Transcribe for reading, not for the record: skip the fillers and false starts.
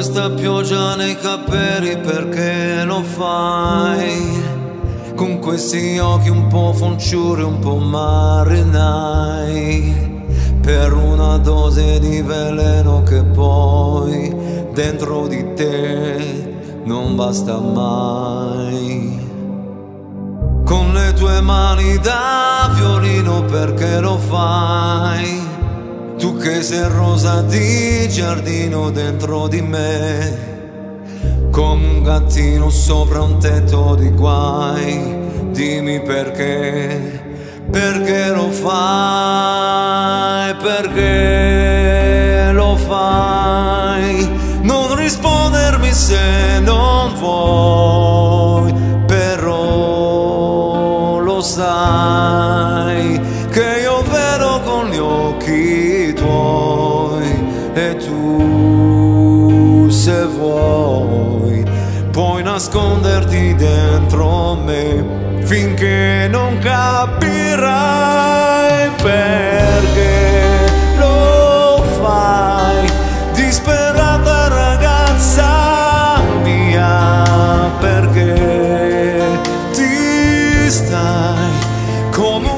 questa pioggia nei capelli perché lo fai? Con questi occhi un po' fanciulli, un po' marinai, per una dose di veleno che poi dentro di te non basta mai. Con le tue mani da violino perché lo fai? Tu che sei rosa di giardino dentro di me, come un gattino sopra un tetto di guai. Dimmi perché lo fai, perché lo fai. Non rispondermi se non vuoi, però lo sai che io vedo con gli occhi tuoi, e tu se vuoi puoi nasconderti dentro me finché non capirai perché lo fai, disperata ragazza mia, perché ti stai come